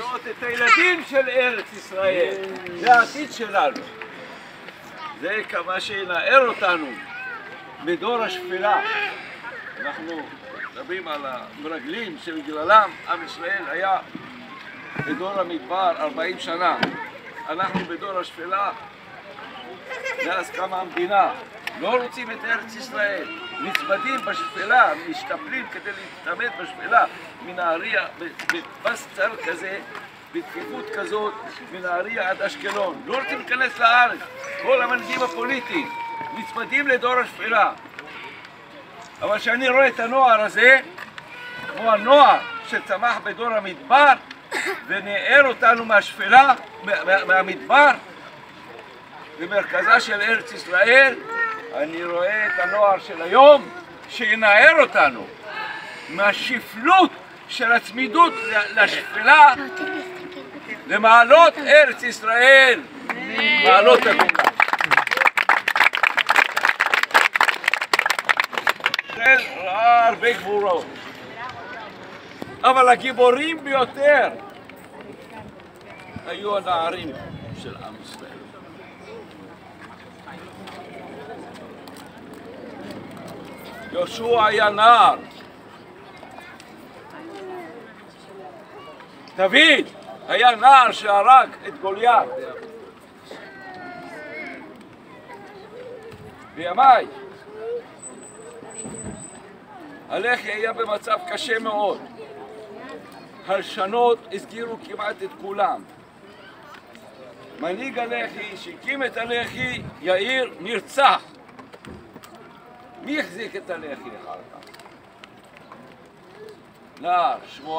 לראות את הילדים של ארץ ישראל, זה העתיד שלנו. זה כמה שינער אותנו בדור השפלה. אנחנו מדברים על המרגלים שבגללם עם ישראל היה בדור המדבר 40 שנה. אנחנו בדור השפלה, מאז קמה המדינה, לא רוצים את ארץ ישראל, נצמדים בשפלה, משתפלים כדי להתעמת בשפלה, מנהריה, בפס צר כזה, בתקיפות כזאת, מנהריה עד אשקלון. לא רוצים להיכנס לארץ, כל המנהיגים הפוליטיים נצמדים לדור השפלה. אבל כשאני רואה את הנוער הזה, כמו הנוער שצמח בדור המדבר, ונער אותנו מהשפלה, מהמדבר, במרכזה של ארץ ישראל, אני רואה את הנוער של היום שינער אותנו מהשפלות של הצמידות לשפלה, למעלות ארץ ישראל, מעלות הגולה. ישראל ראה הרבה גבורות, אבל הגיבורים ביותר היו הנערים של עם ישראל. יהושע היה נער, דוד היה נער שהרג את גוליית. בימיי הלח"י היה במצב קשה מאוד. הלשנות הסגירו כמעט את כולם. מנהיג הלח"י שהקים את הלח"י, יאיר, נרצח. מי החזיק את הלח"י אחר כך? נער,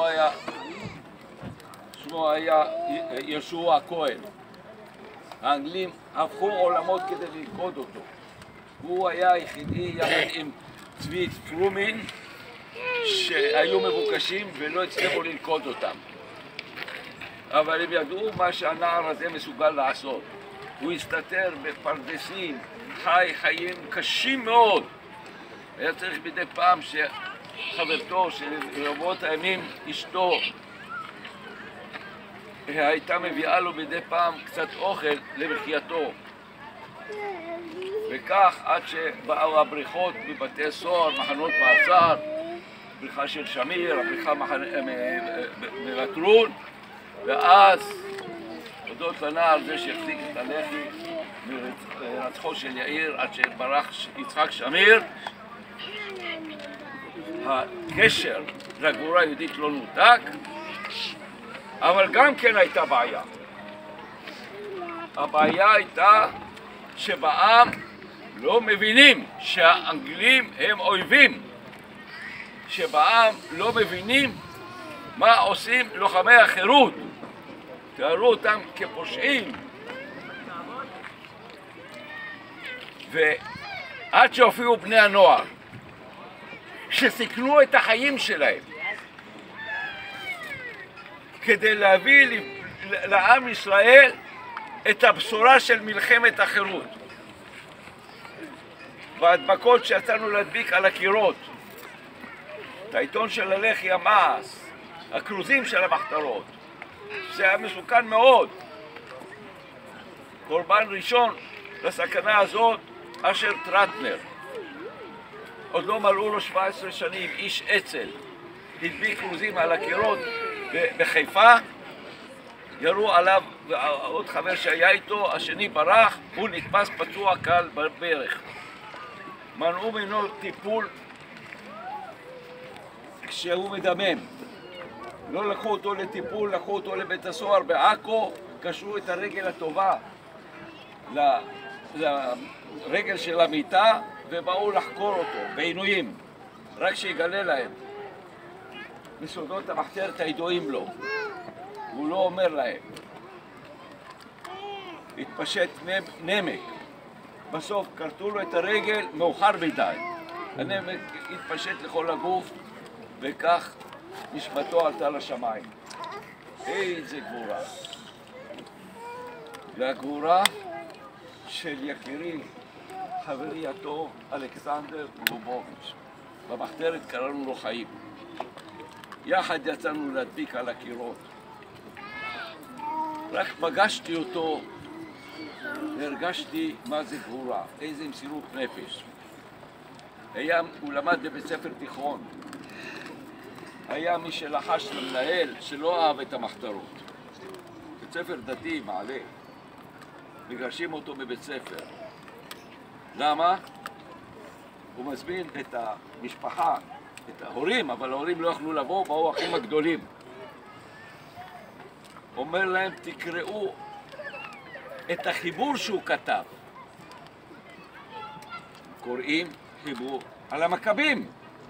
שמו היה יהושע כהן. האנגלים הפכו עולמות כדי ללכוד אותו. הוא היה היחידי יחד עם צבי פרומין שהיו מבוקשים ולא הצליחו ללכוד אותם. אבל הם ידעו מה שהנער הזה מסוגל לעשות. הוא הסתתר בפרדסים, חיים קשים מאוד. היה צריך מדי פעם שחברתו של רבות הימים, אשתו, הייתה מביאה לו מדי פעם קצת אוכל למחייתו. וכך עד שבאו הבריחות מבתי סוהר, מחנות מעצר, בריחה של שמיר, הבריחה מלטרון, ואז הודות לנער זה שהחזיק את הלח"י מרצחו של יאיר עד שברח יצחק שמיר, הקשר לגבורה היהודית לא נותק, אבל גם כן הייתה בעיה. הבעיה הייתה שבעם לא מבינים שהאנגלים הם אויבים, שבעם לא מבינים מה עושים לוחמי החירות, תראו אותם כפושעים. ועד שהופיעו בני הנוער שסיכנו את החיים שלהם כדי להביא לעם ישראל את הבשורה של מלחמת החירות. וההדבקות שיצאנו להדביק על הקירות, את העיתון של הלח"י, המעש, הכרוזים של המחתרות, זה היה מסוכן מאוד. קורבן ראשון לסכנה הזאת, אשר טרטנר, עוד לא מלאו לו 17 שנים, איש אצ"ל, הדביק כרוזים על הקירות בחיפה, ירו עליו עוד חבר שהיה איתו, השני ברח, הוא נתפס פצוע קל בברך. מנעו ממנו טיפול כשהוא מדמם. לא לקחו אותו לטיפול, לקחו אותו לבית הסוהר בעכו, קשרו את הרגל הטובה לרגל של המיטה ובאו לחקור אותו בעינויים, רק שיגלה להם מסודות המחתרת הידועים לו. הוא לא אומר להם. התפשט נמק. בסוף קרטו לו את הרגל מאוחר מדי. הנמק התפשט לכל הגוף, וכך נשמתו עלתה לשמיים. איזה גבורה. והגבורה של יקירי, חברי הטוב, אלכסנדר לובוביץ'. במחתרת קראנו לו חיים. יחד יצאנו להדביק על הקירות. רק פגשתי אותו והרגשתי מה זה גבורה, איזה מסירות נפש. הוא למד בבית ספר תיכון. היה מי שלחש למנהל שלא אהב את המחתרות. בית ספר דתי, מעלה. מגרשים אותו בבית ספר. למה? הוא מזמין את המשפחה, את ההורים, אבל ההורים לא יכלו לבוא, באו האחים הגדולים. אומר להם, תקראו את החיבור שהוא כתב. קוראים חיבור על המכבים.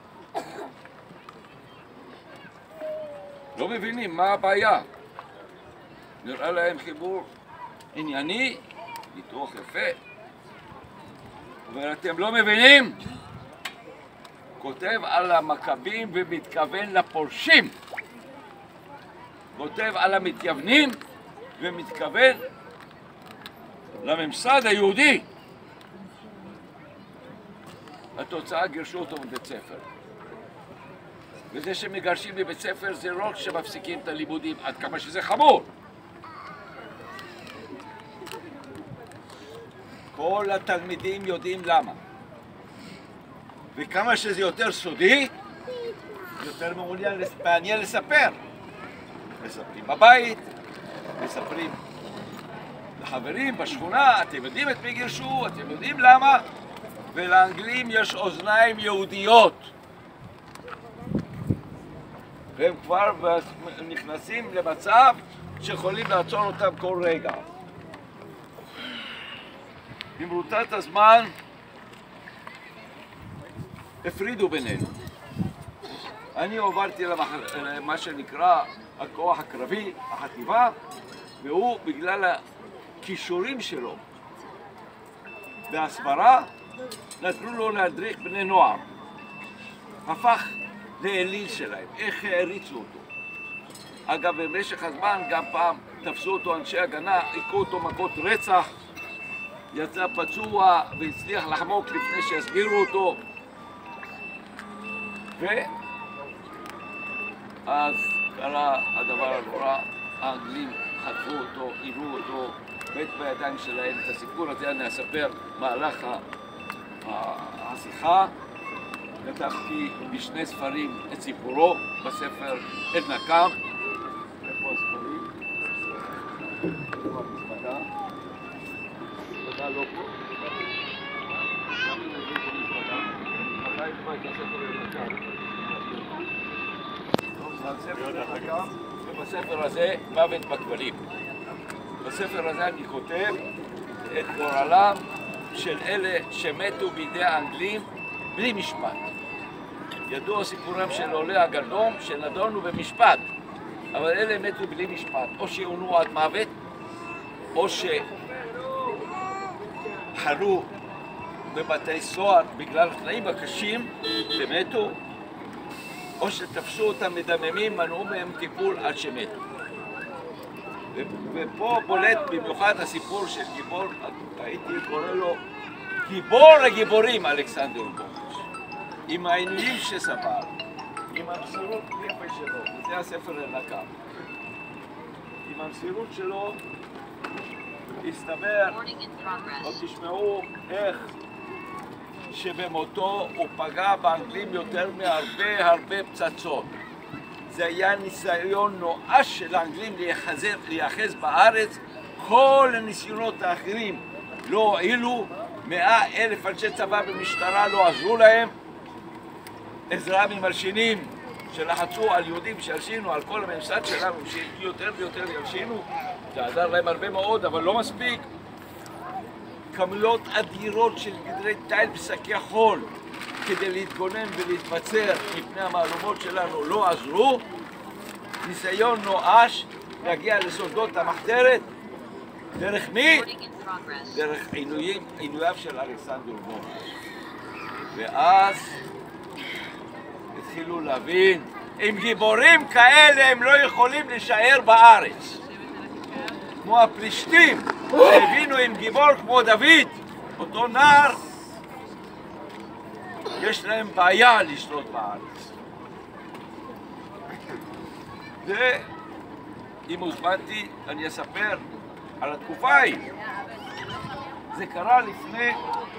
לא מבינים מה הבעיה. נראה להם חיבור ענייני, ניתוח יפה. אבל אתם לא מבינים? כותב על המכבים ומתכוון לפולשים. כותב על המתייוונים ומתכוון לממסד היהודי. התוצאה גירשו אותו מבית ספר. וזה שמגרשים מבית ספר זה לא שמפסיקים את הלימודים, עד כמה שזה חמור. כל התלמידים יודעים למה. וכמה שזה יותר סודי, יותר מעניין לספר. מספרים בבית, מספרים לחברים בשכונה, אתם יודעים את מי גירשו, אתם יודעים למה, ולאנגלים יש אוזניים יהודיות. והם כבר נכנסים למצב שיכולים לעצור אותם כל רגע. במרוצת הזמן הפרידו בינינו. אני הובלתי למה שנקרא הכוח הקרבי, החטיבה, והוא בגלל הכישורים שלו בהסברה נתנו לו להדריך בני נוער. הפך לאליל שלהם, איך העריצו אותו. אגב, במשך הזמן גם פעם תפסו אותו אנשי הגנה, עיקו אותו מכות רצח, יצא פצוע והצליח לחמוק לפני שהסגירו אותו. ואז קרה הדבר הנורא, האנגלים חטפו אותו, עירו אותו, מת בידיים שלהם. את הסיפור הזה אני אספר מהלך השיחה. כתבתי בשני ספרים את סיפורו, בספר עד נקם. איפה הספרים? איפה המזוודה? המזוודה לא פה. מתי נקבע את הספר עד נקם? ובספר הזה מוות בכבלים. בספר הזה אני כותב את גורלם של אלה שמתו בידי האנגלים בלי משפט. ידוע סיפורם של עולי הגרדום שנדונו במשפט, אבל אלה מתו בלי משפט, או שעונו עד מוות, או שחלו בבתי סוהר בגלל התנאים הקשים ומתו, או שתפסו אותם מדממים, מנעו מהם טיפול עד שמתו. ופה בולט במיוחד הסיפור של גיבור, הייתי קורא לו גיבור הגיבורים, אלכסנדר לובוביץ', עם העינויים שסבל, עם המסירות נפש שלו, וזה הספר הנקם. עם המסירות שלו הסתבר, או תשמעו איך שבמותו הוא פגע באנגלים יותר מהרבה פצצות. זה היה ניסיון נואש של האנגלים להיאחז בארץ. כל הניסיונות האחרים לא הועילו, 100,000 אנשי צבא ומשטרה לא עזרו להם. עזרה ממלשינים שלחצו על יהודים שהלשינו, על כל הממסד שלנו שיותר ויותר ילשינו, זה עזר להם הרבה מאוד, אבל לא מספיק. כמויות אדירות של גדרי תיל ושקי חול כדי להתגונן ולהתבצר מפני המהלומות שלנו לא עזרו. ניסיון נואש להגיע לסודות המחתרת. דרך מי? דרך עינוייו של אלכסנדר לובוביץ'. ואז התחילו להבין, עם גיבורים כאלה הם לא יכולים להישאר בארץ. כמו הפלישתים, שהבינו עם גיבור כמו דוד, אותו נער, יש להם בעיה לשלוט בארץ. אם הוזמנתי, אני אספר על התקופה ההיא. זה קרה לפני,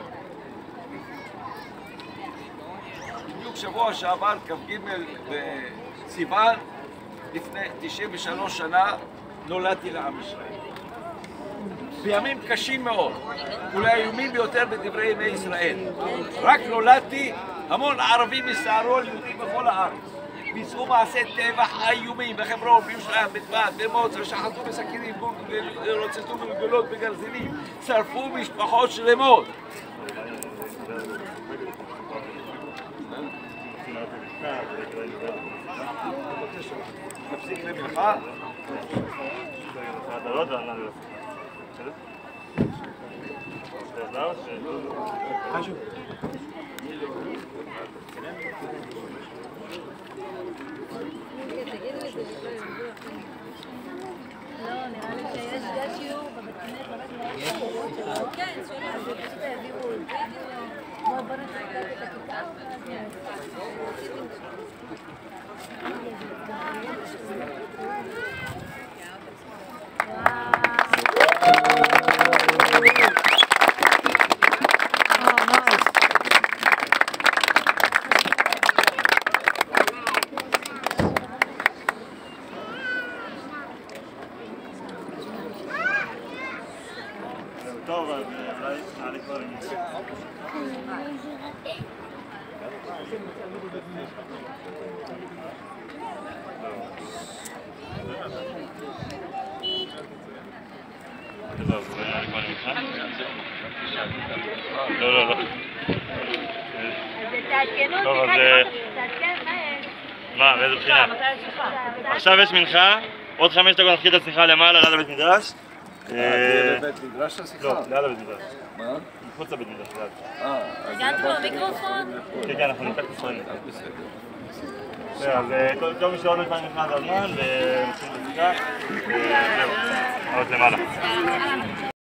בדיוק שבוע שעבר, כ"ג בסיוון, לפני 93 שנה, נולדתי לעם ישראל. בימים קשים מאוד, אולי האיומים ביותר בדברי ימי ישראל. רק נולדתי, המון ערבים הסתערו על יהודים בכל הארץ. ביצעו מעשי טבח איומים בחברון, בירושלים, בצפת, במוצא, שחטו בסכינים, רוצצו בגולות בגרזינים, שרפו משפחות שלמות. תפסיק למלכה. משהו? לא, נראה לי שיש שיעור בבית כנסת, כן, אז פשוט העבירו וידאו, בוא נחכה את הכיתה. טוב, אז אולי נעלה כבר עם זה. טוב, אולי נעלה כבר עם זה. לא. טוב, אז... מה, באיזה בחינה? עכשיו יש מנחה, עוד 5 דקות נתחיל את השיחה למעלה, ליד הבית מדרש. תהיה בבית מדרש השיחה? לא, ליד הבית מדרש. מה? מחוץ לבית מדרש, ליד. הגעת במיקרופון? כן, אנחנו נפתח את הספרים. אז כל מי שעוד נתן נכנס הזמן, ונתחיל את השיחה, וזהו, עוד למעלה.